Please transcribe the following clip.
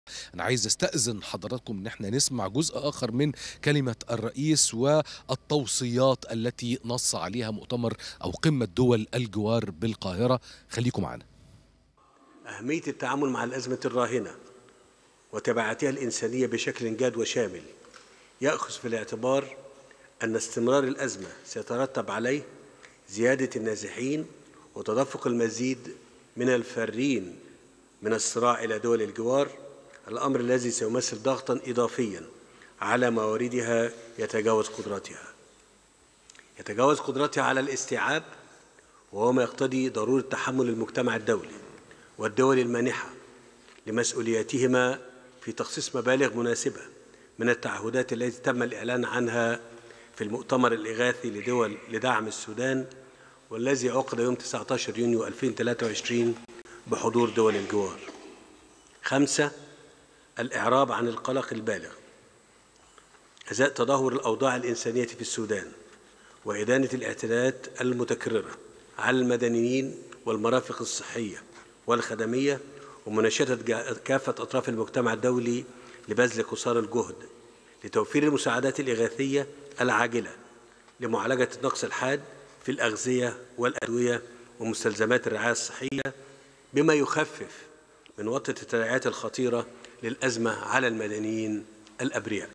أنا عايز أستأذن حضراتكم إن احنا نسمع جزء آخر من كلمة الرئيس والتوصيات التي نص عليها مؤتمر أو قمة دول الجوار بالقاهرة. خليكم معنا. أهمية التعامل مع الأزمة الراهنة وتبعاتها الإنسانية بشكل جاد وشامل يأخذ في الاعتبار أن استمرار الأزمة سيترتب عليه زيادة النازحين وتدفق المزيد من الفارين من الصراع إلى دول الجوار، الأمر الذي سيمثل ضغطاً إضافياً على مواردها يتجاوز قدرتها على الاستيعاب، وهو ما يقتضي ضرورة تحمل المجتمع الدولي والدول المانحة لمسؤولياتهما في تخصيص مبالغ مناسبة من التعهدات التي تم الإعلان عنها في المؤتمر الإغاثي لدعم السودان، والذي عقد يوم 19 يونيو 2023 بحضور دول الجوار. 5. الإعراب عن القلق البالغ أزاء تدهور الأوضاع الإنسانية في السودان وإدانة الاعتداءات المتكررة على المدنيين والمرافق الصحية والخدمية، ومناشدة كافة أطراف المجتمع الدولي لبذل قصارى الجهد لتوفير المساعدات الإغاثية العاجلة لمعالجة النقص الحاد في الأغذية والأدوية ومستلزمات الرعاية الصحية، بما يخفف من وطأة التداعيات الخطيرة للأزمة على المدنيين الأبرياء.